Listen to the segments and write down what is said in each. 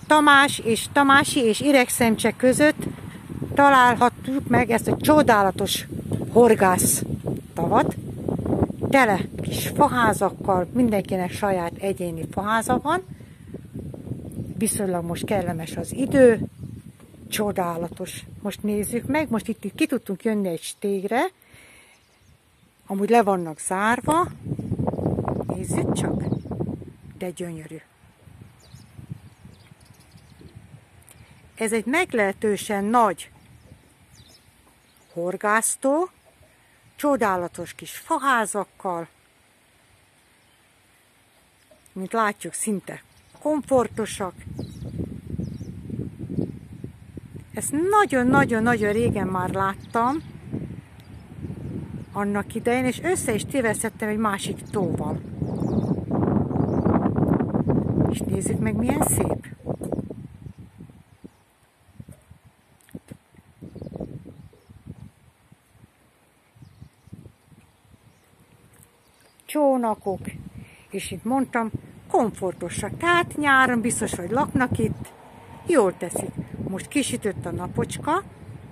Tamási és Iregszemcse között találhatjuk meg ezt a csodálatos horgásztavat. Tele kis faházakkal, mindenkinek saját egyéni faháza van. Viszonylag most kellemes az idő, csodálatos. Most nézzük meg, most itt ki tudtunk jönni egy stégre, amúgy le vannak zárva. Nézzük csak, de gyönyörű. Ez egy meglehetősen nagy horgásztó, csodálatos kis faházakkal, mint látjuk, szinte komfortosak. Ezt nagyon-nagyon-nagyon régen már láttam, annak idején, és össze is tévesztettem egy másik tóval. És nézzük meg, milyen szép. Csónakok, és itt mondtam, komfortosak. Tehát nyáron biztos, hogy laknak itt, jól teszik. Most kisütött a napocska.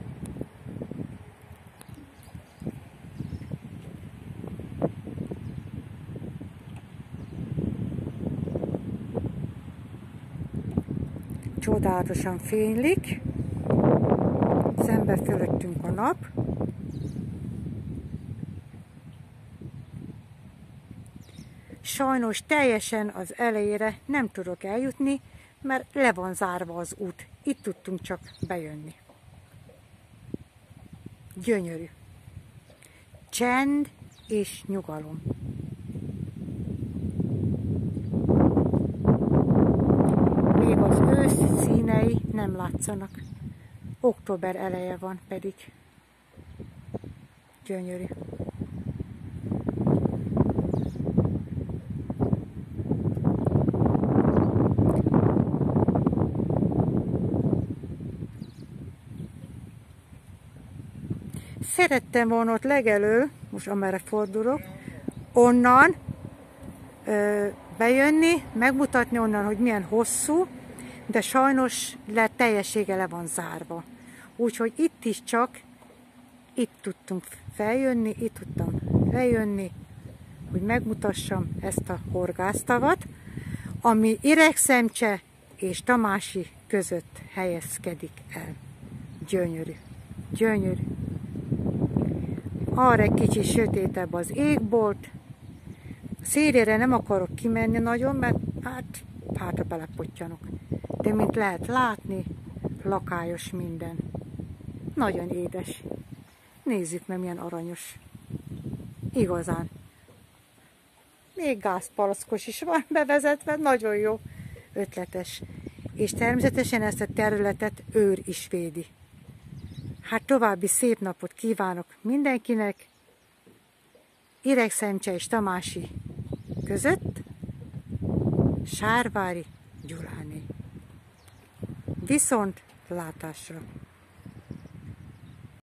Csodálatosan fénylik. Szembe fölöttünk a nap. Sajnos teljesen az elejére nem tudok eljutni, mert le van zárva az út. Itt tudtunk csak bejönni. Gyönyörű. Csend és nyugalom. Még az ősz színei nem látszanak. Október eleje van pedig. Gyönyörű. Szerettem volna ott legelő, most amerre fordulok, onnan bejönni, megmutatni onnan, hogy milyen hosszú, de sajnos teljessége le van zárva. Úgyhogy itt is csak, itt tudtunk feljönni, itt tudtam lejönni, hogy megmutassam ezt a horgásztavat, ami Iregszemcse és Tamási között helyezkedik el. Gyönyörű, gyönyörű. Arra egy kicsit sötétebb az égbolt. Szélére nem akarok kimenni nagyon, mert hátra belepottyanok. De mint lehet látni, lakályos minden. Nagyon édes. Nézzük meg, milyen aranyos. Igazán. Még gázpalackos is van bevezetve, nagyon jó. Ötletes. És természetesen ezt a területet őr is védi. Hát további szép napot kívánok mindenkinek, Iregszemcse és Tamási között, Sárvári Gyuláné. Viszont látásra!